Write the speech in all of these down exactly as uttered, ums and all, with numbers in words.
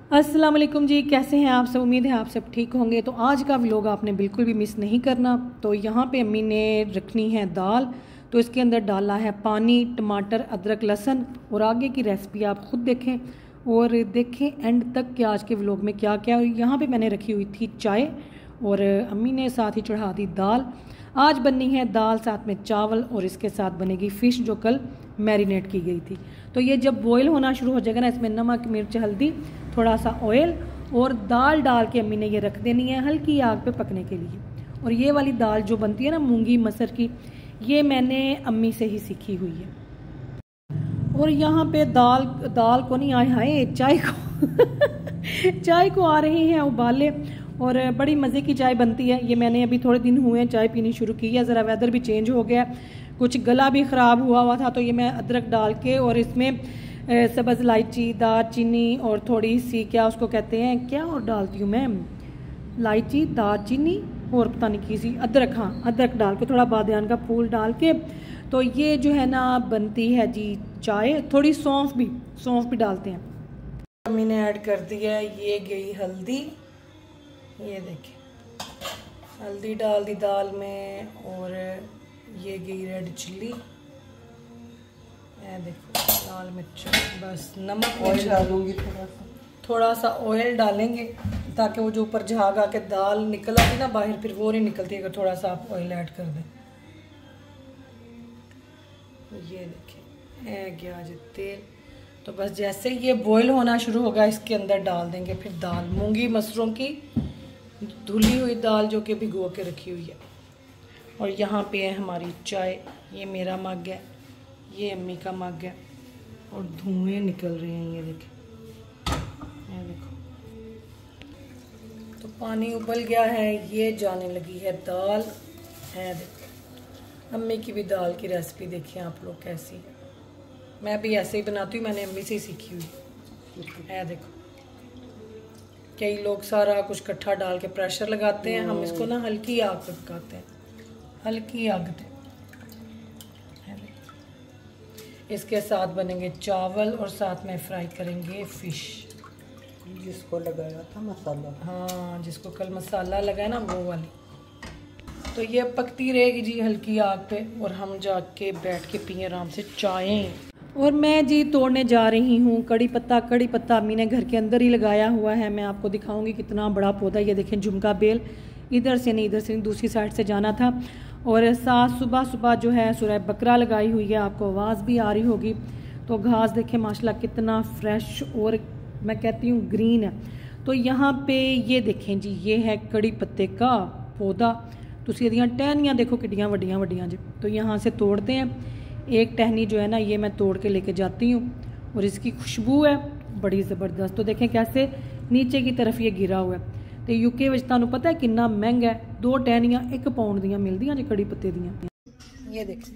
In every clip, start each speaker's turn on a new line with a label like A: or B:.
A: अस्सलाम वालेकुम जी, कैसे हैं आप सब। उम्मीद है आप सब ठीक होंगे। तो आज का व्लॉग आपने बिल्कुल भी मिस नहीं करना। तो यहाँ पे अम्मी ने रखनी है दाल, तो इसके अंदर डाला है पानी, टमाटर, अदरक, लहसुन और आगे की रेसिपी आप ख़ुद देखें और देखें एंड तक कि आज के व्लॉग में क्या क्या। यहाँ पे मैंने रखी हुई थी चाय और अम्मी ने साथ ही चढ़ा दी दाल। आज बननी है दाल, साथ में चावल और इसके साथ बनेगी फ़िश जो कल मैरिनेट की गई थी। तो ये जब बॉयल होना शुरू हो जाएगा ना, इसमें नमक, मिर्च, हल्दी, थोड़ा सा ऑयल और दाल डाल के अम्मी ने ये रख देनी है हल्की आग पे पकने के लिए। और ये वाली दाल जो बनती है ना मूंगी मसर की, ये मैंने अम्मी से ही सीखी हुई है। और यहाँ पे दाल दाल को नहीं आए हाय चाय को चाय को आ रहे हैं उबाले और बड़ी मज़े की चाय बनती है। ये मैंने अभी थोड़े दिन हुए हैं चाय पीनी शुरू की है, ज़रा वेदर भी चेंज हो गया, कुछ गला भी ख़राब हुआ हुआ था। तो ये मैं अदरक डाल के और इसमें सब्ज़ इलायची, दालचीनी और थोड़ी सी क्या उसको कहते हैं क्या और डालती हूँ मैं, इलायची, दालचीनी और पता नहीं किसी अदरक, हाँ अदरक डाल के थोड़ा बादियान का फूल डाल के, तो ये जो है ना बनती है जी चाय। थोड़ी सौंफ भी सौंफ भी डालते हैं। मम्मी ने ऐड कर दिया है, ये गई हल्दी, ये देखिए हल्दी डाल दी दाल में और ये गई रेड चिल्ली, ये देखो लाल मिर्च, बस नमक ऑयल डालूंगी, थोड़ा सा थोड़ा सा ऑयल डालेंगे ताकि वो जो ऊपर झाग आके दाल निकल आती ना बाहर, फिर वो नहीं निकलती अगर थोड़ा सा आप ऑयल ऐड कर दें। ये देखिए है गया जी तेल। तो बस जैसे ये बॉईल होना शुरू होगा इसके अंदर डाल देंगे फिर दाल, मूंगी मसरों की धुली हुई दाल जो कि भिगो के रखी हुई है। और यहाँ पे है हमारी चाय, ये मेरा मग है, ये अम्मी का मग है और धुएं निकल रहे हैं, ये देखो ये देखो। तो पानी उबल गया है, ये जाने लगी है दाल, है देखो। अम्मी की भी दाल की रेसिपी देखिए आप लोग कैसी है, मैं भी ऐसे ही बनाती हूँ, मैंने अम्मी से ही सीखी हुई है। देखो कई लोग सारा कुछ इकट्ठा डाल के प्रेशर लगाते हैं, हम इसको ना हल्की आग पे पकाते हैं, हल्की आग पे। इसके साथ बनेंगे चावल और साथ में फ्राई करेंगे फ़िश,
B: जिसको लगाया था मसाला,
A: हाँ जिसको कल मसाला लगाया ना वो वाली। तो ये पकती रहेगी जी हल्की आग पे और हम जाके बैठ के पिए आराम से चाय। और मैं जी तोड़ने जा रही हूँ कड़ी पत्ता। कड़ी पत्ता अम्मी ने घर के अंदर ही लगाया हुआ है, मैं आपको दिखाऊंगी कितना बड़ा पौधा। ये देखें झुमका बेल, इधर से नहीं इधर से नहीं दूसरी साइड से जाना था। और साथ सुबह सुबह जो है सूरह बकरा लगाई हुई है, आपको आवाज़ भी आ रही होगी। तो घास देखें माशाल्लाह कितना फ्रेश और मैं कहती हूँ ग्रीन है। तो यहाँ पे ये देखें जी, ये है कड़ी पत्ते का पौधा। तुसी एदियां टहनियाँ देखो किड्डियाँ वड्डियाँ वड्डियाँ जी। तो यहाँ से तोड़ते हैं, एक टहनी जो है ना ये मैं तोड़ के लेके जाती हूँ और इसकी खुशबू है बड़ी ज़बरदस्त। तो देखें कैसे नीचे की तरफ ये गिरा हुआ है। तो यूके विच तुहानू पता है कितना महंगा है, दो टहनियाँ एक पाउंड दियाँ मिलदियां जी कड़ी पत्ते दियाँ। ये देखो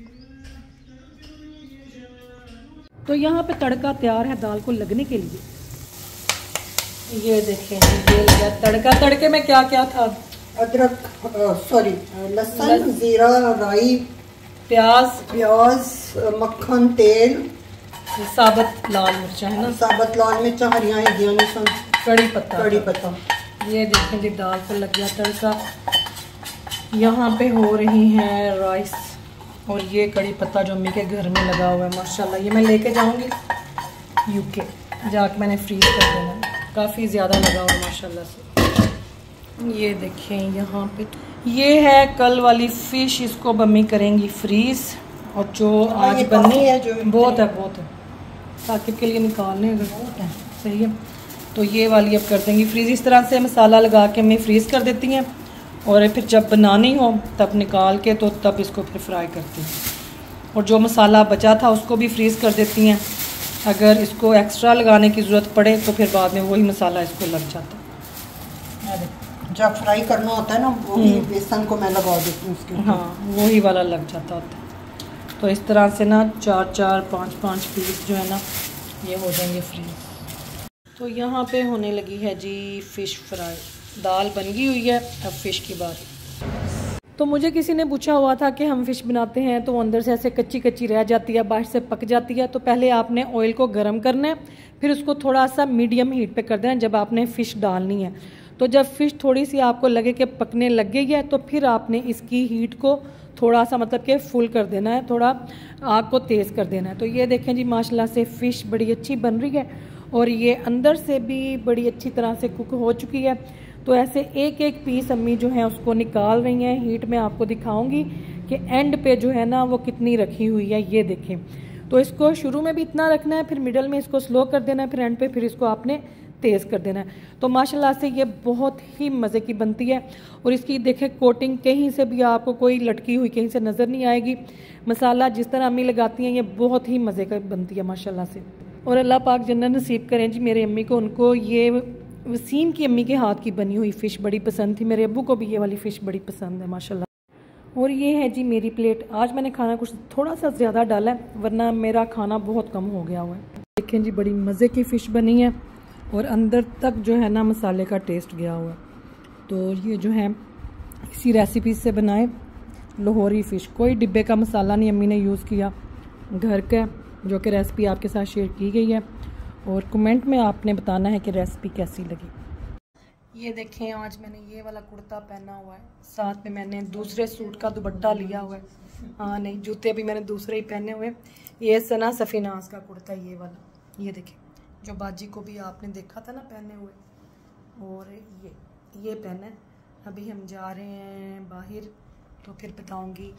A: तो यहाँ पे तड़का तैयार है दाल को लगने के लिए। ये देखें ये तड़का, तड़के में क्या क्या था,
B: अदरक सॉरी लहसुन, जीरा, राई,
A: प्याज
B: प्याज, मक्खन, तेल,
A: साबुत लाल मिर्चा है ना,
B: साबुत लाल मिर्चा, हरियाँ सन,
A: कड़ी पत्ता
B: कड़ी पत्ता।
A: ये देखें जी दाल पर लग गया तड़का। यहाँ पे हो रही है राइस और ये कड़ी पत्ता जो अम्मी के घर में लगा हुआ है माशाल्लाह। ये मैं लेके जाऊँगी यूके जाके, मैंने फ्रीज कर देना, काफ़ी ज़्यादा लगा हुआ है माशाल्लाह से। ये देखें यहाँ पे ये है कल वाली फ़िश, इसको अम्मी करेंगी फ्रीज। और जो आज बननी है जो बहुत है बहुत है साकिब के लिए निकालने अगर बहुत है सही है। तो ये वाली अब कर देंगी फ्रीज। इस तरह से मसाला लगा के हमें फ्रीज़ कर देती हैं और फिर जब बनानी हो तब निकाल के तो तब इसको फिर फ्राई करती हैं। और जो मसाला बचा था उसको भी फ्रीज़ कर देती हैं, अगर इसको एक्स्ट्रा लगाने की ज़रूरत पड़े तो फिर बाद में वही मसाला इसको लग जाता है।
B: जब फ्राई करना होता है ना वही बेसन को मैं लगा देती हूँ उसके,
A: हाँ वही वाला लग जाता होता है। तो इस तरह से ना चार चार पाँच पाँच पीस जो है ना ये हो जाएंगे फ्रीज। तो यहाँ पे होने लगी है जी फ़िश फ्राई, दाल बन गई हुई है, अब फ़िश की बारी। तो मुझे किसी ने पूछा हुआ था कि हम फ़िश बनाते हैं तो अंदर से ऐसे कच्ची कच्ची रह जाती है, बाहर से पक जाती है। तो पहले आपने ऑयल को गर्म करना है, फिर उसको थोड़ा सा मीडियम हीट पे कर देना जब आपने फ़िश डालनी है। तो जब फ़िश थोड़ी सी आपको लगे कि पकने लग गई है तो फिर आपने इसकी हीट को थोड़ा सा मतलब कि फुल कर देना है, थोड़ा आग को तेज़ कर देना है। तो ये देखें जी माशाल्लाह से फ़िश बड़ी अच्छी बन रही है और ये अंदर से भी बड़ी अच्छी तरह से कुक हो चुकी है। तो ऐसे एक एक पीस अम्मी जो है उसको निकाल रही हैं हीट में। आपको दिखाऊंगी कि एंड पे जो है ना वो कितनी रखी हुई है, ये देखें। तो इसको शुरू में भी इतना रखना है, फिर मिडल में इसको स्लो कर देना है, फिर एंड पे फिर इसको आपने तेज़ कर देना है। तो माशाल्लाह से ये बहुत ही मज़े की बनती है और इसकी देखें कोटिंग कहीं से भी आपको कोई लटकी हुई कहीं से नज़र नहीं आएगी। मसाला जिस तरह अम्मी लगाती हैं ये बहुत ही मज़े का बनती है माशाल्लाह से। और अल्लाह पाक जन्नत नसीब करें जी मेरे अम्मी को, उनको ये वसीम की अम्मी के हाथ की बनी हुई फ़िश बड़ी पसंद थी। मेरे अब्बू को भी ये वाली फ़िश बड़ी पसंद है माशाल्लाह। और ये है जी मेरी प्लेट। आज मैंने खाना कुछ थोड़ा सा ज़्यादा डाला है वरना मेरा खाना बहुत कम हो गया हुआ है। देखें जी बड़ी मज़े की फ़िश बनी है और अंदर तक जो है ना मसाले का टेस्ट गया हुआ है। तो ये जो है इसी रेसिपी से बनाए लाहौरी फ़िश, कोई डिब्बे का मसाला नहीं अम्मी ने यूज़ किया, घर का जो कि रेसिपी आपके साथ शेयर की गई है। और कमेंट में आपने बताना है कि रेसिपी कैसी लगी। ये देखें आज मैंने ये वाला कुर्ता पहना हुआ है, साथ में मैंने दूसरे सूट का दुपट्टा लिया हुआ है। हाँ नहीं जूते भी मैंने दूसरे ही पहने हुए। ये सना सफीनाज का कुर्ता ये वाला, ये देखें जो बाजी को भी आपने देखा था ना पहने हुए, और ये ये पहना है। अभी हम जा रहे हैं बाहर तो फिर बताऊंगी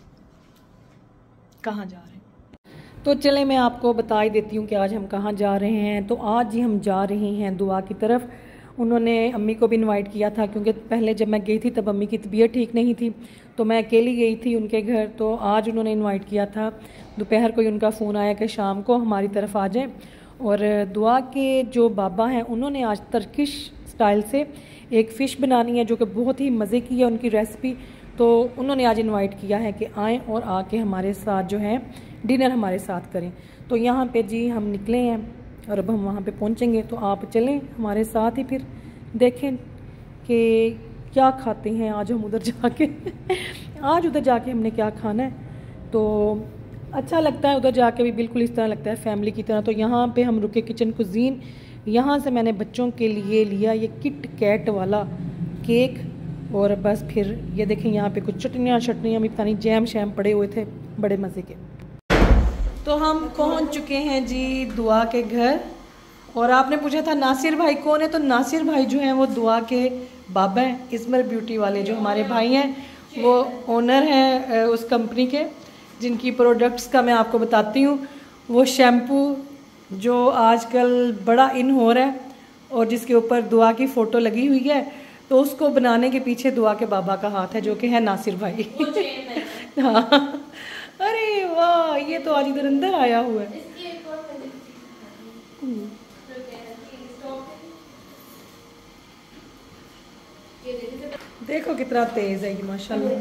A: कहाँ जा रहे हैं। तो चले मैं आपको बता ही देती हूँ कि आज हम कहाँ जा रहे हैं। तो आज ही हम जा रहे हैं दुआ की तरफ। उन्होंने अम्मी को भी इनवाइट किया था क्योंकि पहले जब मैं गई थी तब अम्मी की तबीयत ठीक नहीं थी तो मैं अकेली गई थी उनके घर। तो आज उन्होंने इनवाइट किया था, दोपहर को ही उनका फ़ोन आया कि शाम को हमारी तरफ आ जाएं। और दुआ के जो बाबा हैं उन्होंने आज तर्किश स्टाइल से एक फ़िश बनानी है जो कि बहुत ही मज़े की है उनकी रेसिपी। तो उन्होंने आज इनवाइट किया है कि आएँ और आके हमारे साथ जो है डिनर हमारे साथ करें। तो यहाँ पे जी हम निकले हैं और अब हम वहाँ पे पहुँचेंगे। तो आप चलें हमारे साथ ही, फिर देखें कि क्या खाते हैं आज हम उधर जाके आज उधर जाके हमने क्या खाना है। तो अच्छा लगता है उधर जाके भी, बिल्कुल इस तरह लगता है फैमिली की तरह। तो यहाँ पे हम रुके किचन कुजीन। यहाँ से मैंने बच्चों के लिए लिया ये किट कैट वाला केक और बस फिर ये देखें यहाँ पे कुछ चटनियाँ शटनियाँ भी पता नहीं जैम शैम पड़े हुए थे बड़े मज़े के। तो हम पहुँच चुके हैं जी दुआ के घर। और आपने पूछा था नासिर भाई कौन है, तो नासिर भाई जो हैं वो दुआ के बाबा हैं, इस्मर ब्यूटी वाले जो हमारे भाई हैं, वो ओनर हैं उस कंपनी के जिनकी प्रोडक्ट्स का मैं आपको बताती हूँ। वो शैम्पू जो आजकल बड़ा इन हो रहा है और जिसके ऊपर दुआ की फ़ोटो लगी हुई है, तो उसको बनाने के पीछे दुआ के बाबा का हाथ है जो कि है नासिर भाई। हाँ अरे वाह ये तो आज इधर अंदर आया हुआ है। देखो कितना तेज है ये माशाल्लाह।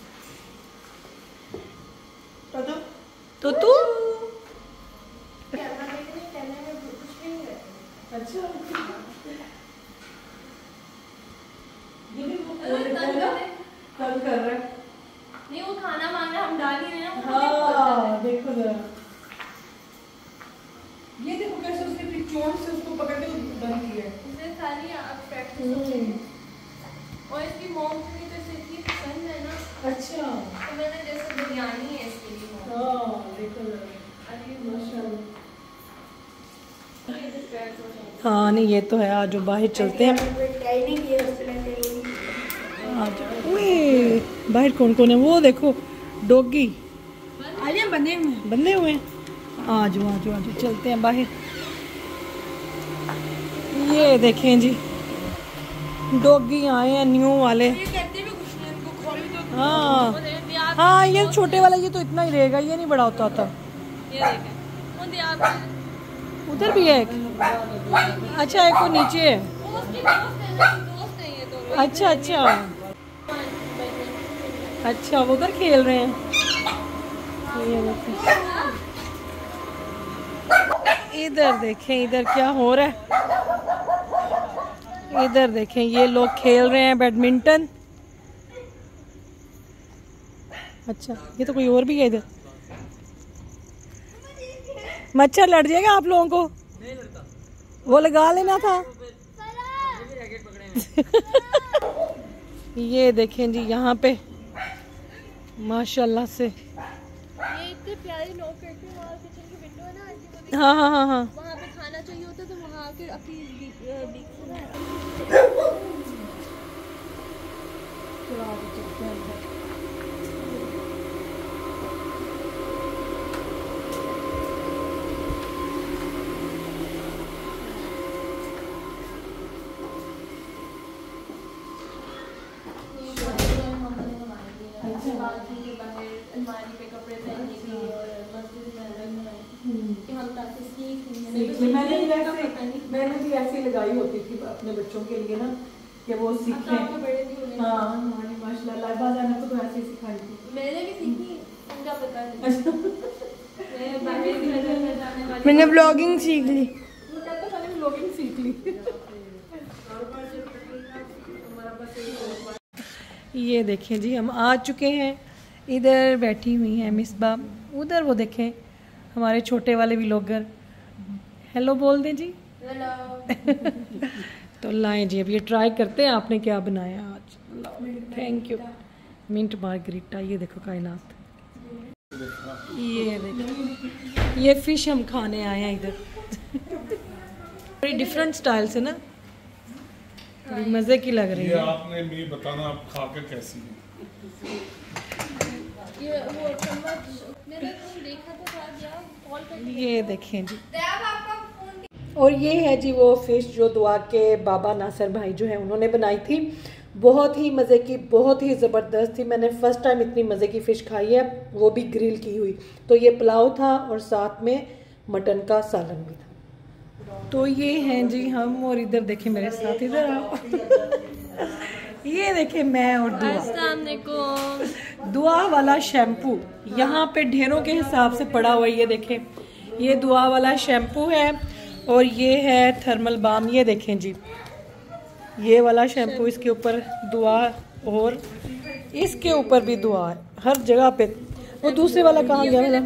A: तो तू अच्छा कल कर रहे
C: नहीं वो खाना मांग रहा हम डाल ही रहे हैं।
A: हाँ देखो जरा ये देखो कैसे उसने फिर चोट से उसको पकड़ के बंद किया है।
C: इसने सारी आप प्रैक्टिस हो गई और इसकी मॉम को भी तो इसे इतनी पसंद है ना।
A: अच्छा
C: तो मैंने जैसे बिरयानी है इसके लिए।
A: हाँ देखो जरा
C: अरे
A: माशाल्लाह। हाँ नहीं ये तो है। आज जो बाहर चलते हैं आज बाहर कौन कौन है वो देखो डॉगी
C: आजा बने हुए
A: बंधे हुए हैं। आज आज आज चलते हैं बाहर। ये देखें जी डॉगी आए हैं न्यू वाले। हाँ हाँ ये छोटे वाला ये तो इतना ही रहेगा, ये नहीं बड़ा होता था। उधर भी है एक। अच्छा एक वो नीचे है। अच्छा अच्छा अच्छा वो उधर खेल रहे हैं। इधर देखें इधर क्या हो रहा है। इधर देखें ये लोग खेल रहे हैं बैडमिंटन। अच्छा, ये तो कोई और भी है इधर। मच्छर लड़ जाएगा आप लोगों को। नहीं लड़ता, वो लगा लेना था। ये देखें जी यहाँ पे माशाल्लाह से,
C: ये इतने प्यारे नॉक करके वहाँ किचन की विंडो है ना आंटी,
A: हाँ हाँ हाँ हाँ,
C: वहाँ पे खाना चाहिए होता तो वहाँ आके अपनी बीक अलमारी पे कपड़े पहनने की और मस्जिद में अलग बनाई कि हम ताकि सीख
A: मैंने भी ऐसे मैंने भी ऐसे लगाई होती थी अपने बच्चों के लिए ना कि वो सीखें। हाँ हमारी माशाल्लाह लाइबा जाना तो ऐसे ही सिखाई थी।
C: मैंने भी सीखी, उनका पता नहीं।
A: मैंने ब्लॉगिंग सीख ली, वो कहता था मैंने ब्लॉगिंग सीख ली। ये देखें जी हम आ चुके हैं, इधर बैठी हुई हैं मिसबा, उधर वो देखें हमारे छोटे वाले व्लॉगर। हेलो बोल दें जी।
C: हेलो।
A: तो लाएं जी, अब ये ट्राई करते हैं आपने क्या बनाया आज। Thank you. मिंट मार्गरीटा, ये देखो कायनात, ये देखो ये फिश हम खाने आए हैं इधर। बड़ी डिफरेंट स्टाइल से ना, बड़ी मज़े की लग रही
D: ये
A: है।
D: आपने भी बताना आप खा के कैसी है।
C: ये वो चम्मच मेरा तुम देखा तो था क्या कॉल कर,
A: ये देखें जी,
C: देव आपका फोन।
A: और ये है जी वो फ़िश जो दुआ के बाबा नासर भाई जो है उन्होंने बनाई थी। बहुत ही मज़े की, बहुत ही ज़बरदस्त थी। मैंने फ़र्स्ट टाइम इतनी मज़े की फ़िश खाई है, वो भी ग्रिल की हुई। तो ये पुलाव था और साथ में मटन का सालन भी था। तो ये हैं जी हम, और इधर देखें मेरे साथ, इधर आओ। ये देखें मैं और दुआ।
C: अस्सलाम वालेकुम।
A: दुआ वाला शैम्पू यहाँ पे ढेरों के हिसाब से पड़ा हुआ है। ये देखें, ये दुआ वाला शैम्पू है और ये है थर्मल बाम। ये देखें जी, ये वाला शैम्पू, इसके ऊपर दुआ और इसके ऊपर भी दुआ है हर जगह पे। वो दूसरे वाला कहाँ गया वाला?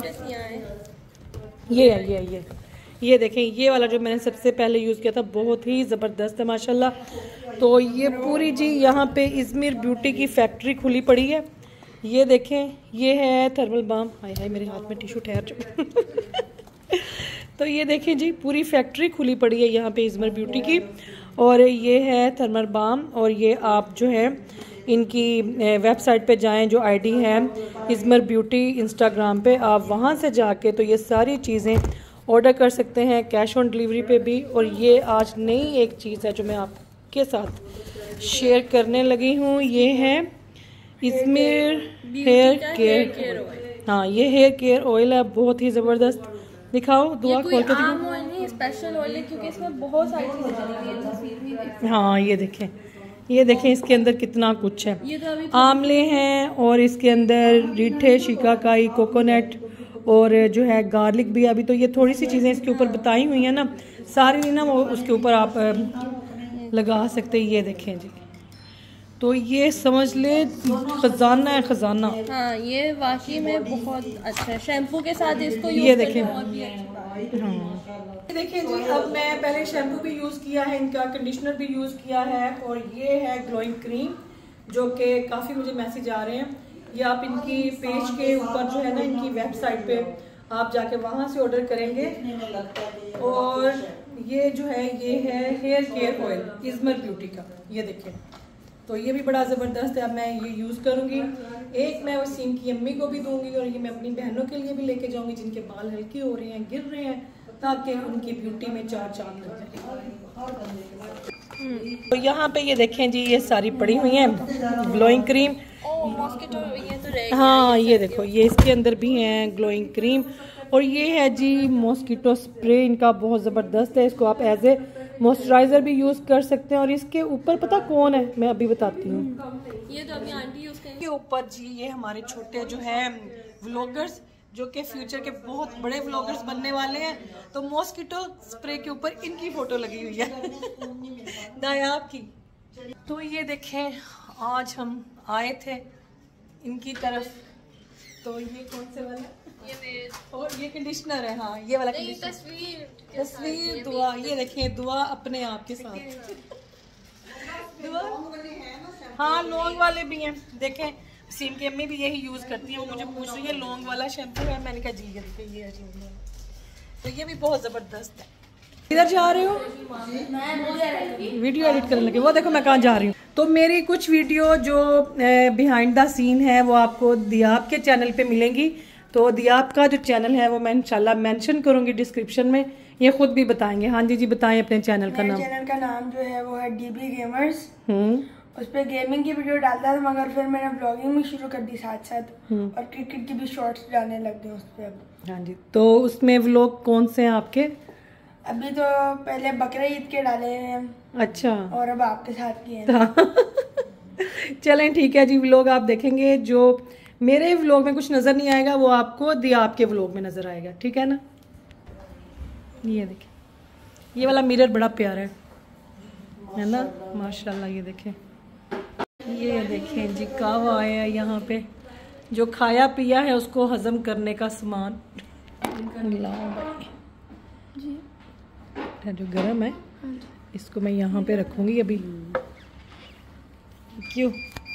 A: ये है, ये ये ये देखें, ये वाला जो मैंने सबसे पहले यूज़ किया था बहुत ही ज़बरदस्त है माशाल्लाह। तो ये पूरी जी यहाँ पे इज़मिर ब्यूटी की फैक्ट्री खुली पड़ी है। ये देखें, ये है थर्मल बाम। हाय हाय मेरे हाथ में टिश्यू ठहर चुका। तो ये देखें जी, पूरी फैक्ट्री खुली पड़ी है यहाँ पे इज़मिर ब्यूटी की। और ये है थर्मल बाम, और ये आप जो है इनकी वेबसाइट पे जाएं, जो आईडी है इज़मिर ब्यूटी इंस्टाग्राम पे, आप वहाँ से जाके तो ये सारी चीज़ें ऑर्डर कर सकते हैं, कैश ऑन डिलीवरी पे भी। और ये आज नई एक चीज़ है जो मैं आपके साथ शेयर करने लगी हूँ, ये है इज़मिर हेयर केयर। हाँ, ये हेयर केयर ऑयल है, बहुत ही ज़बरदस्त। दिखाओ दुआ खोल के
C: आम ऑयल नहीं, स्पेशल ऑयल है क्योंकि इसमें बहुत सारी चीजें चली गई हैं तस्वीर में देख।
A: हाँ ये देखें, ये देखें इसके अंदर कितना कुछ है।
C: ये तो अभी
A: आमले हैं और इसके अंदर रीठे, शिकाकाई, कोकोनट और जो है गार्लिक भी। अभी तो ये थोड़ी सी चीज़ें इसके ऊपर बताई हुई हैं ना, सारी ना वो उसके ऊपर आप लगा सकते हैं। ये देखें जी, तो ये समझ ले खजाना है, खजाना।
C: हाँ, ये वाकई में बहुत अच्छा है। शैम्पू के साथ इसको यूज
A: ये देखें,
C: और भी अच्छा।
A: हाँ देखिए जी, अब मैं पहले शैम्पू भी यूज़ किया है इनका, कंडीशनर भी यूज़ किया है, और ये है ग्लोइंग क्रीम जो कि काफ़ी मुझे मैसेज आ रहे हैं। ये आप इनकी पेज के ऊपर जो है ना, इनकी वेबसाइट पे आप जाके वहाँ से ऑर्डर करेंगे। और ये जो है ये है hair care oil Izmir beauty का। ये देखिए, तो ये भी बड़ा ज़बरदस्त है। अब मैं ये यूज़ करूँगी, एक मैं वसीम की अम्मी को भी दूंगी और ये मैं अपनी बहनों के लिए भी लेके जाऊँगी जिनके बाल हल्के हो रहे हैं, गिर रहे हैं, ताकि उनकी ब्यूटी में चार चांद लग जाए। तो यहाँ पे ये देखें जी, ये सारी पड़ी हुई हैं ग्लोइंग क्रीम।
C: मॉस्किटो ये तो रह
A: हाँ ये देखो, ये इसके अंदर भी हैं ग्लोइंग क्रीम। और ये है जी मॉस्किटो स्प्रे, इनका बहुत ज़बरदस्त है। इसको आप एज ए मॉइस्चराइज़र भी यूज़ कर सकते हैं। और इसके ऊपर पता कौन है, मैं अभी बताती हूँ।
C: ये तो अभी आंटी यूज करेंगे।
A: के ऊपर जी ये हमारे छोटे जो है व्लॉगर्स, जो कि फ्यूचर के बहुत बड़े व्लॉगर्स बनने वाले हैं, तो मॉस्किटो स्प्रे के ऊपर इनकी फोटो लगी हुई है नायाब की। तो ये देखें, आज हम आए थे इनकी तरफ तो ये कौन से वाला?
C: ये मेरे
A: और ये कंडीशनर है। हाँ ये वाला
C: नहीं,
A: कंडीशनर।
C: तस्वीर
A: तस्वीर दुआ, ये देखिए दुआ अपने आप के साथ दुआ। हाँ लौंग वाले भी हैं, देखें सीम की अम्मी भी यही यूज करती है। वो मुझे पूछ रही है लौंग वाला शैम्पू है, मैंने कहा जी ये देखिए ये है लौंग वाला। तो ये भी बहुत जबरदस्त है। किधर जा रहे हो? वीडियो एडिट करने लगे। वो देखो मैं कहाँ जा रही हूँ। तो मेरी कुछ वीडियो जो बिहाइंड द सीन है वो आपको दियाब के चैनल पे मिलेंगी। तो दियाब का जो चैनल है वो मैं इंशाल्लाह मेंशन करूंगी डिस्क्रिप्शन में, ये खुद भी बताएंगे। हाँ जी जी बताएं अपने चैनल का नाम।
E: चैनल का नाम जो है वो है डीबी गेमर्स।
A: हम्म
E: उस पर गेमिंग की वीडियो डालता था, मगर फिर मैंने ब्लॉगिंग भी शुरू कर दी साथ साथ, और क्रिकेट की भी शॉर्ट्स डालने लग गए उस पर अब।
A: हाँ जी। तो उसमें व्लॉग कौन से हैं आपके?
E: अभी तो पहले बकरा ईद के डाले हैं
A: अच्छा।
E: और अब आपके साथ किए हैं।
A: चलें ठीक है जी। व्लॉग आप देखेंगे, जो मेरे व्लॉग में कुछ नजर नहीं आएगा वो आपको दियाब के व्लॉग में नजर आएगा, ठीक है ना। ये देखें ये वाला मिरर बड़ा प्यारा है है ना माशाल्लाह। ये देखें ये देखें जी कावा आया है यहाँ पे, जो खाया पिया है उसको हजम करने का सामान। लाओ भाई जी, जो गरम है इसको मैं यहाँ पे रखूंगी अभी। क्यों?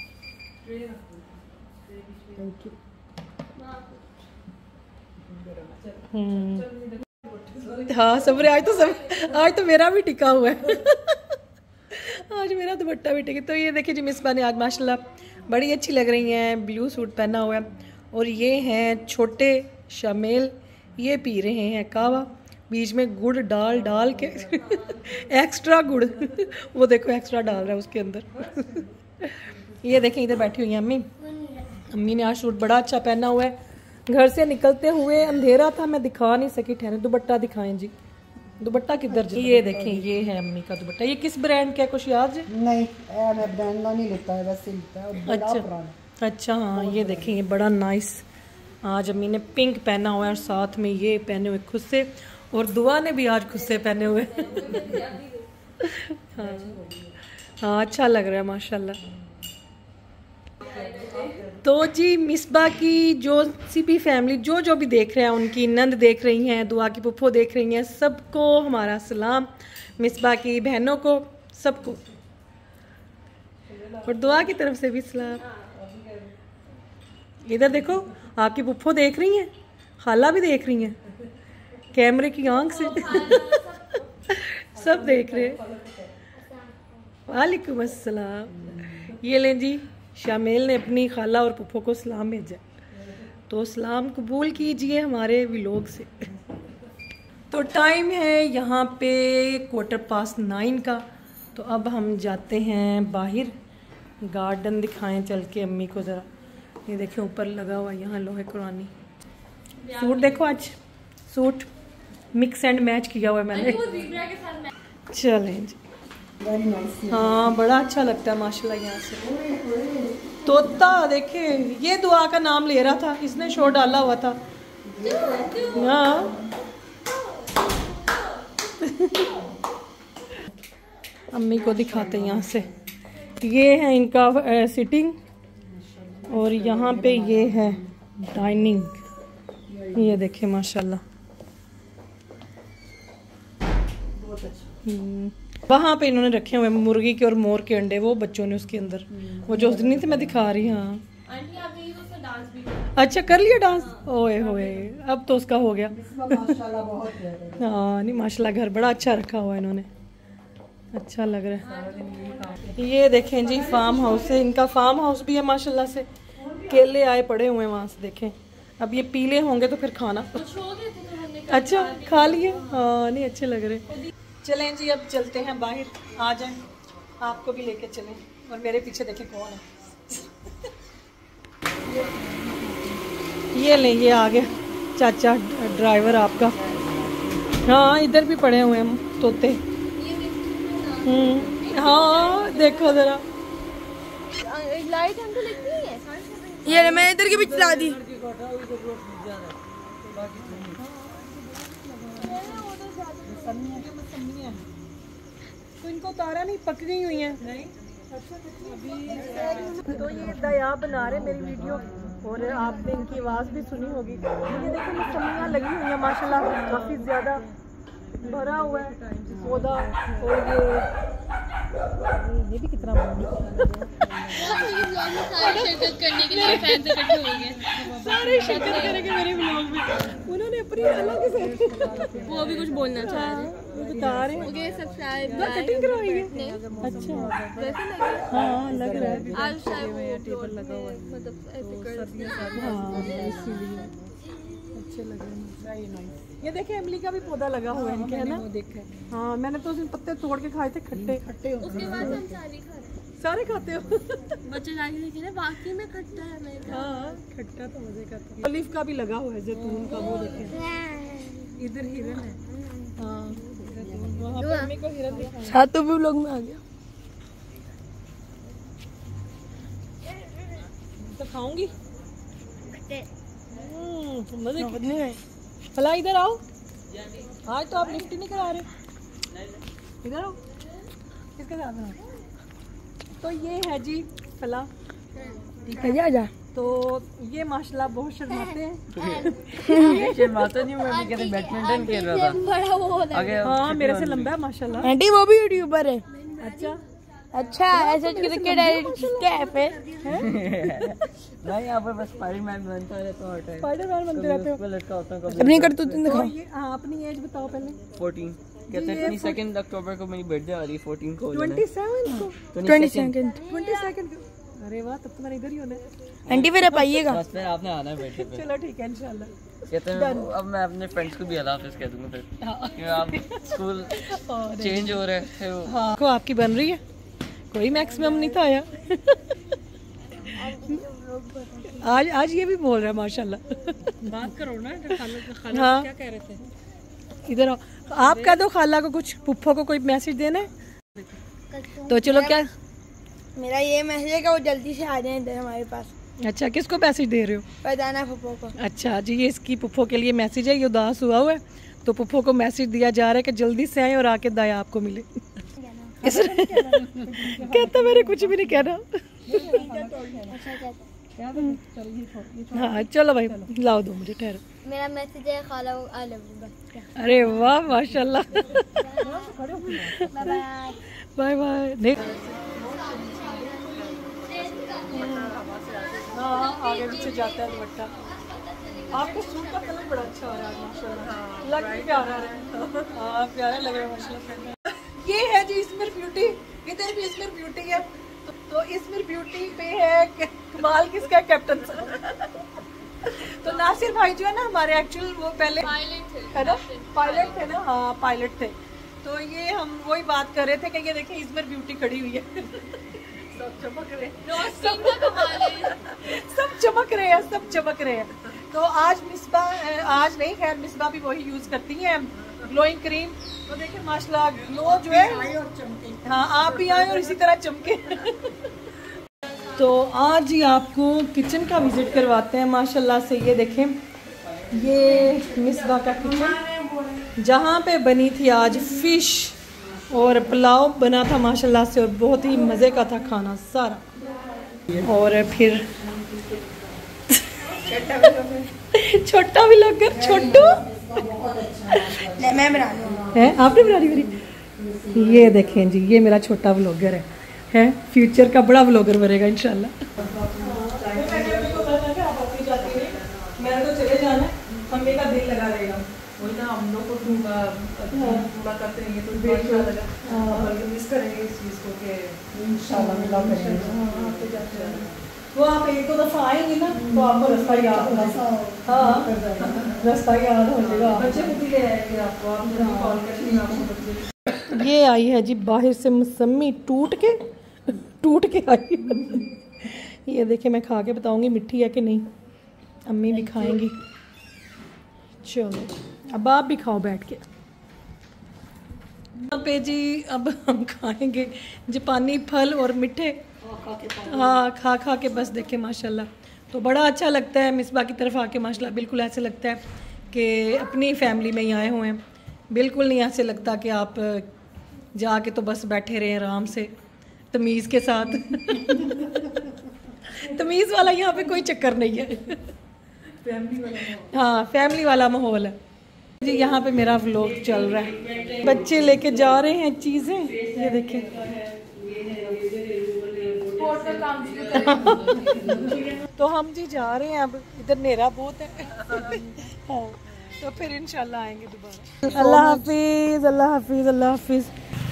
A: हाँ सबरे आज तो सब आज तो मेरा भी टिका हुआ है। आज मेरा दुपट्टा भी टिका। तो ये देखिए जी मिसबा ने आज माशाल्लाह बड़ी अच्छी लग रही हैं, ब्लू सूट पहना हुआ है। और ये हैं छोटे शामिल, ये पी रहे हैं कावा, बीच में गुड़ डाल डाल के एक्स्ट्रा गुड़ वो देखो एक्स्ट्रा डाल रहा है उसके अंदर। ये देखें इधर बैठी हुई है अम्मी। अम्मी ने आज सूट बड़ा अच्छा पहना हुआ है। घर से निकलते हुए अंधेरा था, मैं दिखा नहीं सकी, ठहरे दुपट्टा दिखाएं जी। दुपट्टा किधर जी? ये देखें ये है अम्मी का दुपट्टा। ये किस ब्रांड का है, कुछ याद है?
B: नहीं ए, मैं ब्रांड का नहीं लेता है, वैसे लेता है, बड़ा
A: अच्छा
B: पुराना।
A: अच्छा हाँ ये देखें ये बड़ा नाइस। आज अम्मी ने पिंक पहना हुआ है और साथ में ये पहने हुए खुद से, और दुआ ने भी आज खुद से पहने हुए। हाँ हाँ अच्छा लग रहा है माशाल्लाह। तो जी मिसबा की जो सी भी फैमिली जो जो भी देख रहे हैं, उनकी नंद देख रही हैं, दुआ की पुप्पो देख रही हैं, सबको हमारा सलाम। मिसबा की बहनों को सबको, और दुआ की तरफ से भी सलाम। इधर देखो आपकी पुप्पो देख रही हैं, खाला भी देख रही हैं, कैमरे की आंख से सब देख रहे हैं। वालेकुम अस्सलाम। ये लें जी शामिल ने अपनी खाला और पुप्पो को सलाम भेजा, तो सलाम कबूल कीजिए हमारे व्लॉग से। तो टाइम है यहाँ पे क्वार्टर पास नाइन का। तो अब हम जाते हैं बाहर, गार्डन दिखाएं चल के अम्मी को ज़रा। ये देखें ऊपर लगा हुआ यहाँ लोहे कुरानी। सूट देखो आज सूट मिक्स एंड मैच किया हुआ है मैंने। चलें जी। हाँ बड़ा अच्छा लगता है माशाल्लाह। यहाँ से तोता देखे ये दुआ का नाम ले रहा था, इसने शो डाला हुआ था। हाँ अम्मी को दिखाते हैं यहाँ से। ये है इनका आ, सिटिंग, और यहाँ पे ये है डाइनिंग। ये देखे माशाल्लाह। वहाँ पे इन्होंने रखे हुए मुर्गी के और मोर के अंडे, वो बच्चों ने उसके अंदर, वो जो नहीं थे मैं दिखा रही। हाँ अच्छा कर लिया डांस, ओए होए अब तो उसका हो गया।
B: माशाल्लाह बहुत है।
A: हाँ नहीं माशाल्लाह घर बड़ा अच्छा रखा हुआ है इन्होंने, अच्छा लग रहा है। ये देखें जी फार्म हाउस है इनका, फार्म हाउस भी है माशाल्लाह से। केले आए पड़े हुए हैं वहाँ से, देखें अब ये पीले होंगे तो फिर खाना। अच्छा खा लिए, हाँ नहीं अच्छे लग रहे। चलें जी अब चलते हैं बाहर, आ जाएं आपको भी लेके चलें। और मेरे पीछे देखें कौन है। ये लें ये आ गया चाचा ड्राइवर आपका। हाँ इधर भी पड़े हुए हैं तोते। हम्म हाँ देखो जरा
C: लाइट हमको लगती है।
E: ये मैं इधर की भी चला दी।
A: तो इनको उतारा नहीं, पक गई हुई हैं। नहीं तो ये दया बना रहे मेरी वीडियो और आपने इनकी आवाज़ भी सुनी होगी। ये देखो मौसमियाँ लगी हुई हैं माशाल्लाह, काफ़ी ज़्यादा भरा हुआ है पौधा। और ये ये भी कितना बड़ा
C: शिरकत करने के लिए फैंस इकट्ठे हो गए,
A: सारे शिरकत करेंगे मेरे ब्लॉग में। उन्होंने अपनी अलग से
C: वो भी कुछ बोलना चाह रहे हैं,
A: बता रहे हैं।
C: ओके सब्सक्राइब
A: कटिंग करवाएंगे। अच्छा
C: वैसे लग रहा है
A: हाँ लग रहा है।
C: आज शायद वो टेबल लगा हुआ है, मतलब ऐसे कर
A: हाँ इसीलिए अच्छे लग रहे हैं। ये देखिए इमली का भी पौधा लगा हुआ है इनके, है ना? हाँ मैंने तो उस दिन पत्ते तोड़ के खाए थे, खट्टे खट्टे
C: उसके बाद हम सारी खा रहे हैं।
A: सारे खाते हो?
C: बच्चे जाके देखे ना वाकई में खट्टा है। मैं
A: हाँ खट्टा तो मजे का था। ऑलिव का भी लगा हुआ है, जैतून का, वो देखें इधर हिरन है। हाँ वहाँ पे मम्मी को हिरन दिखा।
E: सातों भी लोग में आ गया
A: तो खाऊंगी। मजे नहीं है। फला इधर आओ, आज तो आप लिफ्ट ही नहीं करा रहे। इधर आओ, किसके साथ में? तो ये है जी फला, ठीक है
E: जा जा।
A: तो ये माशाल्लाह बहुत शर्माते हैं।
F: शर्माता नहीं, मैं भी कहते बैडमिंटन खेल रहा था।
C: बड़ा वो होता है।
A: हाँ मेरे से लंबा है माशाल्लाह।
E: आंटी वो भी यूट्यूबर है।
A: अच्छा
E: अच्छा ऐसे क्रिकेट है फिर
F: मैं यहाँ पर बस स्पाइडरमैन बनता रहता हूँ हर टाइम।
A: स्पाइडरमैन बनते रहते हो।
F: लटका होता हूँ
E: अपनी करतूत दिखाओ।
A: ये हाँ अपनी एज बताओ पहले।
F: फोर्टीन कहते हैं सेकंड अक्टूबर को मेरी बर्थडे आ रही है, फोर्टीन को हो जाना है।
A: ट्वेंटी सेवन को
E: ट्वेंटी सेकंड
A: ट्वेंटी सेकंड को। अरे वाह, तब तो मैंने इधर ही होना है।
E: आंटी फिर आप आइएगा।
F: बस फिर आपने आना है बर्थडे पे।
A: चलो ठीक है इंशाल्लाह।
F: कहते हैं अब मैं अपने फ्रेंड्स को भी अल्लाह हाफिज़ कह दूंगा फिर कि आप स्कूल चेंज हो रहे हैं फिर।
A: हाँ को आपकी बन रही है, कोई मैक्सिमम नहीं था आया। आज आज ये भी बोल रहा है माशाल्लाह। बात करो ना खाला, हाँ क्या कह रहे थे? इधर आओ, आप कह दो खाला को कुछ, पुप्पो को कोई मैसेज देना है तो चलो। क्या
E: मेरा ये मैसेज है कि वो जल्दी से आ जाए इधर हमारे पास।
A: अच्छा किसको मैसेज दे रहे हो?
E: बताना पुप्पो को।
A: अच्छा जी, ये इसकी पुप्पो के लिए मैसेज है, ये उदास हुआ हुआ है तो पुप्पो को मैसेज दिया जा रहा है कि जल्दी से आए और आके दाया आपको मिले। कहता मैंने कुछ भी नहीं कहना। हाँ चलो भाई लाओ दो मुझे, ठहरो।
C: मेरा मैसेज है खाला को आई लव यू बस।
A: अरे वाह माशाल्लाह।
C: Bye
A: bye bye. देख हाँ आगे पीछे जाता है दुपट्टा। आपके सूट का कलर बड़ा अच्छा हो रहा है माशाल्लाह, लग भी प्यारा है। हाँ प्यारा लग रहा है माशाल्लाह। ये है जी इसमें ब्यूटी, इधर भी इसमें ब्यूटी है तो, तो इसमें ब्यूटी पे है कमाल किसका, कैप्टन। तो नासिर भाई जो है ना हमारे एक्चुअल वो पहले है ना पायलट थे ना, हाँ पायलट थे। तो ये हम वही बात कर रहे थे कि ये देखिए इसमें ब्यूटी खड़ी हुई है। सब चमक रहे हैं, सब चमक रहे हैं, सब चमक रहे हैं। तो आज मिसबा, आज नहीं खैर मिसबा भी वही यूज करती हैं ग्लोइंग क्रीम। तो देखिए माशाल्लाह ग्लो जो है, हाँ आप भी आए और इसी तरह चमके। तो आज ही आपको किचन का विजिट करवाते हैं माशाल्लाह से। ये देखें ये मिसबा का किचन, जहाँ पे बनी थी आज फिश और पुलाव बना था माशाल्लाह से, और बहुत ही मज़े का था खाना सारा। और फिर छोटा व्लॉगर छोटू
E: मैं बना रही हूँ।
A: है आपने बना रही मेरी। ये देखें जी ये मेरा छोटा व्लॉगर है, है फ्यूचर का बड़ा व्लॉगर बनेगा इंशाल्लाह। मैंने तो चले जाना है, मम्मी का दिल लगा रहेगा। वही ना हम लोग को पूरा करते रहेंगे तो अच्छा लगा, बल्कि मिस करेंगे इस चीज़ को कि इंशाल्लाह मिला करेंगे। वो आप एक दो दफ़ा आएंगे ना तो आपको रास्ता याद होगा। हाँ रास्ता याद हो जाएगा। बच्चे को भी ले आएंगे आपको, आप कॉल करेंगे आपको बच्चे। ये आई है जी बाहर से मौसमी टूट के टूट के आई। ये देखिए मैं खा के बताऊंगी मिठी है कि नहीं, अम्मी भी खाएंगी। चलो अब आप भी खाओ बैठ के। यहाँ पे जी अब हम खाएंगे जापानी फल और मिठे। हाँ खा खा के बस देखे माशाल्लाह तो बड़ा अच्छा लगता है। मिसबा की तरफ आके माशाल्लाह बिल्कुल ऐसे लगता है कि अपनी फैमिली में ही आए हुए हैं। बिल्कुल नहीं ऐसे लगता कि आप जाके तो बस बैठे रहे आराम से तमीज़ के साथ। तमीज़ वाला यहाँ पे कोई चक्कर नहीं है, फैमिली वाला, हाँ फैमिली वाला माहौल है जी। यहाँ पे मेरा व्लॉग चल रहा है, बच्चे लेके जा रहे हैं चीज़ें, ये देखें। तो हम जी जा रहे हैं, अब इधर नेरा बहुत है हाँ, तो फिर इंशाल्लाह आएंगे दोबारा। अल्लाह हाफिज, अल्लाह हाफिज, अल्लाह हाफिज,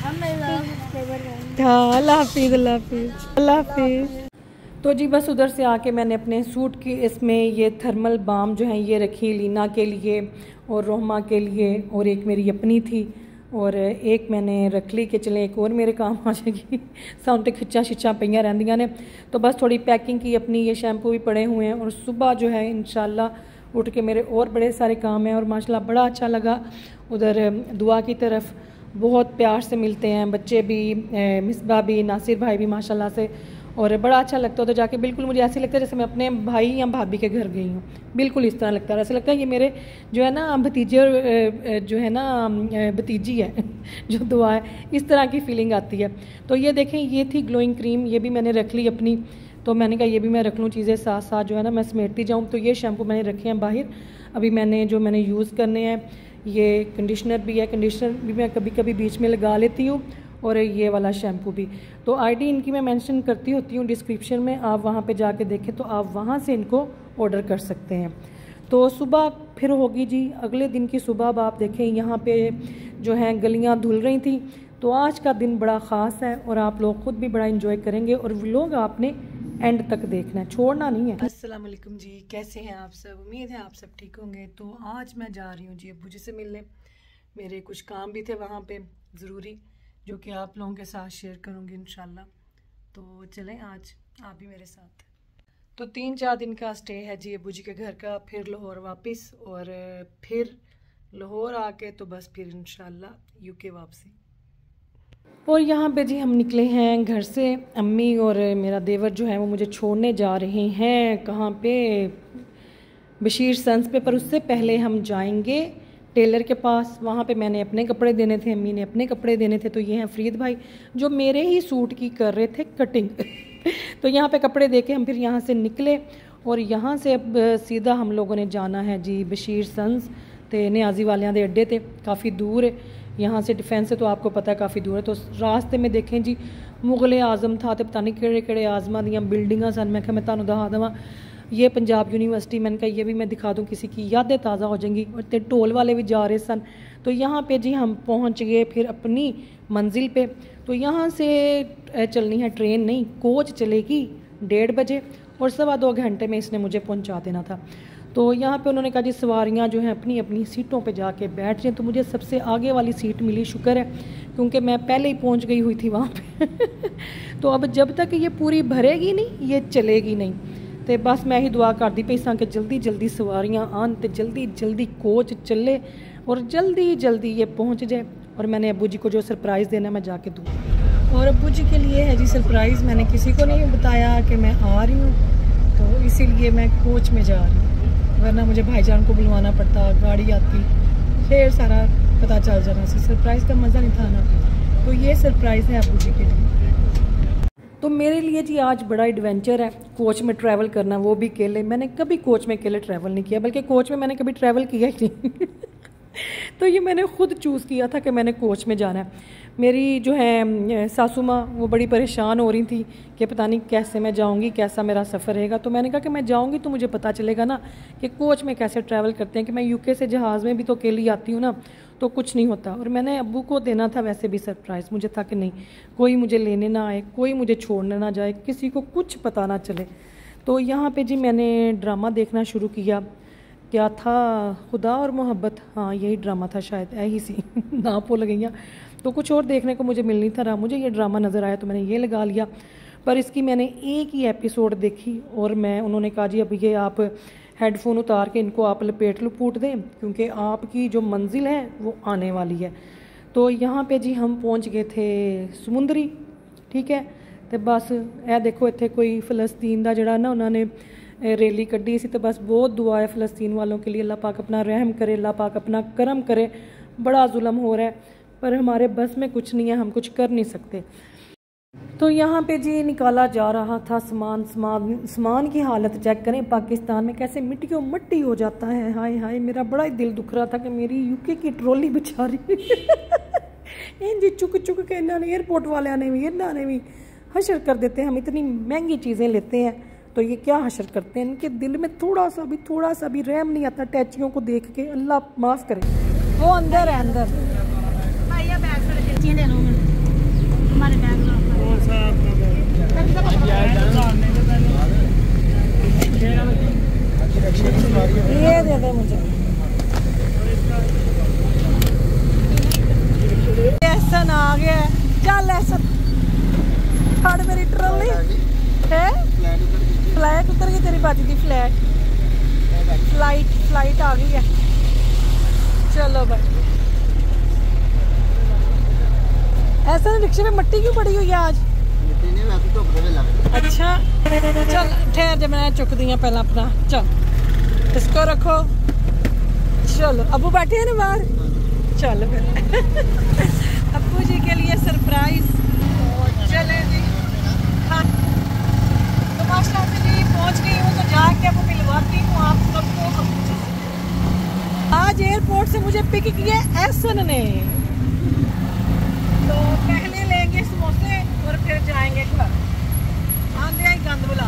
A: हाँ अल्लाह हाफिज, अल्लाह हाफिज, अल्लाह हाफिज। तो जी बस उधर से आके मैंने अपने सूट की इसमें ये थर्मल बाम जो है ये रखी लीना के लिए और रोहमा के लिए, और एक मेरी अपनी थी, और एक मैंने रख ली कि चलें एक और मेरे काम आ जाएगी, साउंड ते खिच्चा शिच्चा पईयां रहिंदियां ने। तो बस थोड़ी पैकिंग की अपनी, ये शैम्पू भी पड़े हुए हैं, और सुबह जो है इंशाल्लाह उठ के मेरे और बड़े सारे काम हैं। और माशाल्लाह बड़ा अच्छा लगा उधर दुआ की तरफ, बहुत प्यार से मिलते हैं बच्चे भी, मिसबा भी, नासिर भाई भी माशाल्लाह से, और बड़ा अच्छा लगता है उधर जाके। बिल्कुल मुझे ऐसे लगता है जैसे मैं अपने भाई या भाभी के घर गई हूँ, बिल्कुल इस तरह लगता है। ऐसा लगता है ये मेरे जो है ना भतीजे और जो है ना भतीजी है जो दुआ है, इस तरह की फीलिंग आती है। तो ये देखें, ये थी ग्लोइंग क्रीम, ये भी मैंने रख ली अपनी, तो मैंने कहा ये भी मैं रख लूँ चीज़ें साथ साथ जो है ना मैं समेटती जाऊँ। तो ये शैम्पू मैंने रखे हैं बाहर, अभी मैंने जो मैंने यूज़ करने हैं, ये कंडीशनर भी है, कंडीशनर भी मैं कभी कभी बीच में लगा लेती हूँ, और ये वाला शैम्पू भी। तो आईडी इनकी मैं मेंशन करती होती हूँ डिस्क्रिप्शन में, आप वहाँ पे जाके देखें तो आप वहाँ से इनको ऑर्डर कर सकते हैं। तो सुबह फिर होगी जी अगले दिन की सुबह। अब आप देखें यहाँ पे जो है गलियाँ धुल रही थी, तो आज का दिन बड़ा ख़ास है और आप लोग ख़ुद भी बड़ा इंजॉय करेंगे, और व्लॉग आपने एंड तक देखना है, छोड़ना नहीं है। अस्सलाम वालेकुम जी, कैसे हैं आप सब? उम्मीद है आप सब ठीक होंगे। तो आज मैं जा रही हूँ जी अब्बू जी से मिलने, मेरे कुछ काम भी थे वहाँ पे ज़रूरी, जो कि आप लोगों के साथ शेयर करूँगी इंशाल्लाह। तो चलें आज आप भी मेरे साथ। तो तीन चार दिन का स्टे है जी अब्बू जी के घर का, फिर लाहौर वापस, और फिर लाहौर आके तो बस फिर इंशाल्लाह यूके वापसी। और यहाँ पे जी हम निकले हैं घर से, अम्मी और मेरा देवर जो है वो मुझे छोड़ने जा रहे हैं, कहाँ पे, बशीर सन्स पे। पर उससे पहले हम जाएंगे टेलर के पास, वहाँ पे मैंने अपने कपड़े देने थे, अम्मी ने अपने कपड़े देने थे। तो ये हैं फरीद भाई जो मेरे ही सूट की कर रहे थे कटिंग तो यहाँ पे कपड़े दे के हम फिर यहाँ से निकले, और यहाँ से अब सीधा हम लोगों ने जाना है जी बशीर सन्स, तो न्याजी वालियां दे अड्डे थे, काफ़ी दूर है यहाँ से, डिफेंस से तो आपको पता है काफ़ी दूर है। तो रास्ते में देखें जी मुगल आज़म था, तो पता नहीं केड़े केड़े आज़मा दियाँ बिल्डिंगां सन। मैं क्या मैं तुहानू दहा देवां, ये पंजाब यूनिवर्सिटी, मैंने कहा ये भी मैं दिखा दूँ, किसी की यादें ताज़ा हो जाएंगी। और ते टोल वाले भी जा रहे सन। तो यहाँ पे जी हम पहुँच गए फिर अपनी मंजिल पे। तो यहाँ से चलनी है ट्रेन, नहीं कोच चलेगी डेढ़ बजे, और सवा दो घंटे में इसने मुझे पहुँचा देना था। तो यहाँ पे उन्होंने कहा जी सवारियाँ जो हैं अपनी अपनी सीटों पे जाके बैठ जाएँ। तो मुझे सबसे आगे वाली सीट मिली, शुक्र है, क्योंकि मैं पहले ही पहुँच गई हुई थी वहाँ पे तो अब जब तक ये पूरी भरेगी नहीं ये चलेगी नहीं। तो बस मैं ही दुआ करती पई सां कि जल्दी जल्दी सवारियाँ आन, तो जल्दी जल्दी कोच चले और जल्दी जल्दी ये पहुँच जाए, और मैंने अब्बू जी को जो सरप्राइज़ देना मैं जाके दूँ। और अब्बू जी के लिए है जी सरप्राइज़, मैंने किसी को नहीं बताया कि मैं आ रही हूँ, तो इसीलिए मैं कोच में जा रही हूँ, वरना मुझे भाईजान को बुलवाना पड़ता, गाड़ी आती, फिर सारा पता चल जाना। से सरप्राइज़ का मज़ा नहीं था ना। तो ये सरप्राइज़ है अब्बू जी के लिए। तो मेरे लिए जी आज बड़ा एडवेंचर है कोच में ट्रैवल करना, वो भी अकेले। मैंने कभी कोच में अकेले ट्रैवल नहीं किया, बल्कि कोच में मैंने कभी ट्रैवल किया ही नहीं तो ये मैंने ख़ुद चूज़ किया था कि मैंने कोच में जाना है। मेरी जो है सासू माँ वो बड़ी परेशान हो रही थी कि पता नहीं कैसे मैं जाऊंगी, कैसा मेरा सफ़र रहेगा। तो मैंने कहा कि मैं जाऊंगी तो मुझे पता चलेगा ना कि कोच में कैसे ट्रैवल करते हैं, कि मैं यूके से जहाज़ में भी तो अकेली आती हूँ ना, तो कुछ नहीं होता। और मैंने अब्बू को देना था वैसे भी सरप्राइज़, मुझे था कि नहीं कोई मुझे लेने ना आए, कोई मुझे छोड़ने ना जाए, किसी को कुछ पता ना चले। तो यहाँ पे जी मैंने ड्रामा देखना शुरू किया, क्या था, खुदा और मोहब्बत, हाँ यही ड्रामा था शायद, यही सी ना भूल गई। तो कुछ और देखने को मुझे मिल नहीं था रहा, मुझे ये ड्रामा नज़र आया तो मैंने ये लगा लिया। पर इसकी मैंने एक ही एपिसोड देखी, और मैं उन्होंने कहा जी अब ये आप हेडफोन उतार के इनको आप लपेट लपूट दें, क्योंकि आपकी जो मंजिल है वो आने वाली है। तो यहाँ पे जी हम पहुँच गए थे समुंदरी, ठीक है। तो बस ए देखो इत्थे कोई फ़लस्तीन का जड़ा ना उन्होंने रैली कड्डी सी, तो बस बहुत दुआ है फ़लस्तीन वालों के लिए, अल्लाह पाक अपना रहम करे, अल्लाह पाक अपना करम करे। बड़ा जुल्म हो रहा है, पर हमारे बस में कुछ नहीं है, हम कुछ कर नहीं सकते। तो यहाँ पे जी निकाला जा रहा था सामान सामान सामान की हालत चेक करें पाकिस्तान में कैसे मिट्टी और मट्टी हो जाता है। हाय हाय मेरा बड़ा ही दिल दुख रहा था कि मेरी यूके की ट्रॉली बेचारी इन जी चुक चुक के इन्होंने एयरपोर्ट वाले ने भी इन्होंने भी हशर कर देते हैं। हम इतनी महंगी चीज़ें लेते हैं तो ये क्या हशर करते हैं। इनके दिल में थोड़ा सा भी थोड़ा सा भी रहम नहीं आता टैचियों को देख के। अल्लाह माफ़ करे। वो अंदर है अंदर। ये दे दे मुझे। एहसन आ गया। चल एहसन फड़ मेरी ट्रॉली है। फ्लाइट उतर गई तेरी बाजी की फ्लाइट फ्लाइट फ्लाइट आ गई है। चलो भाई ऐसा रिक्शे में मट्टी क्यों पड़ी हुई है आज? अच्छा चल ठहर जा मैं चुक दी पहला अपना। चल इसको रखो। चलो अबू बैठे हैं ना बाहर। चलो फिर अबू जी के लिए सरप्राइज। चले जी हाँ तो माशाल्लाह से जी पहुंच गई हूँ। तो जाके अब मिलवाती हूँ आप सबको। आज एयरपोर्ट से मुझे पिक किया एहसन ने। तो पहले लेंगे समोसे और फिर जाएंगे घर। आते ही गंद बुला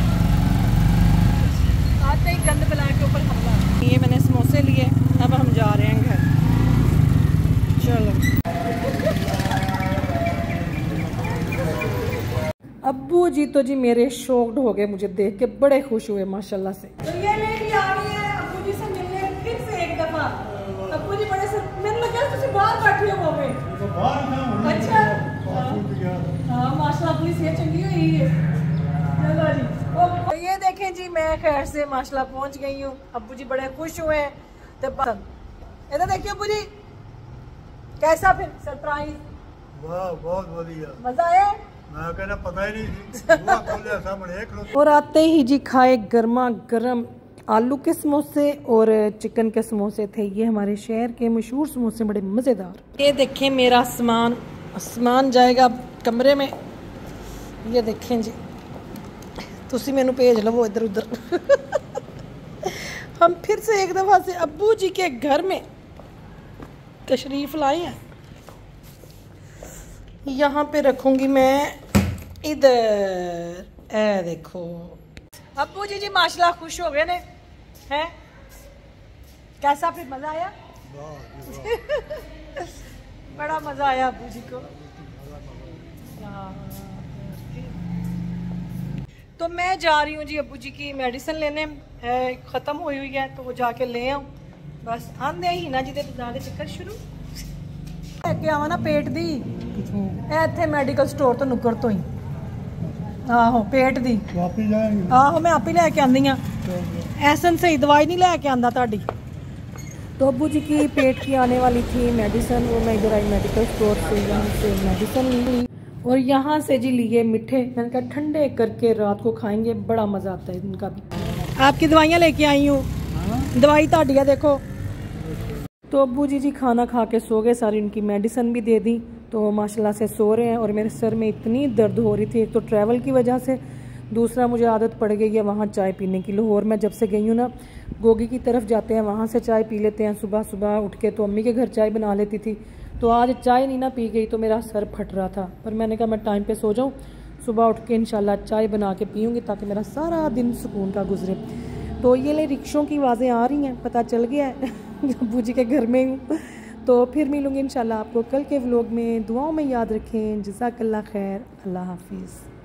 A: आते ही गंद बुला के ऊपर हमला। ये मैंने समोसे लिए अब हम जा रहे हैं घर। चलो अब्बू जी तो जी मेरे शॉक्ड हो गए मुझे देख के। बड़े खुश हुए माशाल्लाह से। तो ये लेडी आ रही है अब्बू जी से मिलने फिर से एक दफा। अब्बू जी बड़े से मैंने लगा तुझे बाहर बैठे हो गए। अच्छा हाँ माशाल्लाह अपनी सेहत चंगी हुई है। चलो जी तो ये देखें जी मैं खैर से माशाल्लाह पहुंच गई हूँ। अब्बू जी बड़े खुश हुए। तो इधर देखिए अब्बू जी कैसा फिर सरप्राइज?
G: वाह बहुत बढ़िया।
A: मजा आया?
G: मैं कहना पता ही नहीं सामने एक।
A: और आते ही जी खाए गर्मा गर्म आलू के समोसे और चिकन के समोसे थे। ये हमारे शहर के मशहूर समोसे बड़े मज़ेदार। ये देखें मेरा सामान सामान जाएगा कमरे में। ये देखें जी तुसी मैनू भेज लो इधर उधर। हम फिर से एक दफ़ा से अब्बू जी के घर में तशरीफ़ लाए हैं। यहाँ पे रखूँगी मैं इधर। ए देखो अब्बू जी जी माशाल्लाह खुश हो गए ने हैं। कैसा फिर मज़ा आया? बड़ा मज़ा आया अब्बू जी को। तो मैं जा रही हूँ जी अब्बू जी की मेडिसिन लेने। ख़त्म हुई हुई है तो वो जाके ले आऊँ बस। आंदे ही ना जिदे जाने चक्कर शुरू लेके आवा ना पेट दी इत्थे मेडिकल स्टोर तो नुक्कड़ तो ही। आहो पेट दी आहो मैं आप ही लैके आंदी हाँ। एहसन सही दवाई नहीं लैके आंदा ताड़ी। तो अब्बू जी की पेट की आने वाली थी मेडिसिन। वो मैं इधर आई मेडिकल स्टोर से यहाँ से मेडिसिन ली और यहाँ से जी लिए मिठे। मैंने कहा ठंडे करके रात को खाएंगे बड़ा मज़ा आता है इनका भी। आपकी दवाइयाँ लेके आई हूँ। दवाई ताड़ी है देखो। तो अब्बू जी जी खाना खा के सो गए। सारी उनकी मेडिसिन भी दे दी तो माशाल्लाह से सो रहे हैं। और मेरे सर में इतनी दर्द हो रही थी एक तो ट्रैवल की वजह से। दूसरा मुझे आदत पड़ गई है वहाँ चाय पीने की। लाहौर में जब से गई हूँ ना गोगी की तरफ जाते हैं वहाँ से चाय पी लेते हैं सुबह सुबह उठ के। तो अम्मी के घर चाय बना लेती थी तो आज चाय नहीं ना पी गई तो मेरा सर फट रहा था। पर मैंने कहा मैं टाइम पे सो जाऊँ सुबह उठ के इंशाल्लाह चाय बना के पीऊँगी ताकि मेरा सारा दिन सुकून का गुजरे। तो ये ले रिक्शों की आवाज़ें आ रही हैं पता चल गया है अब्बू जी के घर में हूँ। तो फिर मिलूँगी इंशाल्लाह आपको कल के व्लॉग में। दुआओं में याद रखें। जज़ाकल्लाह खैर। अल्लाह हाफिज़।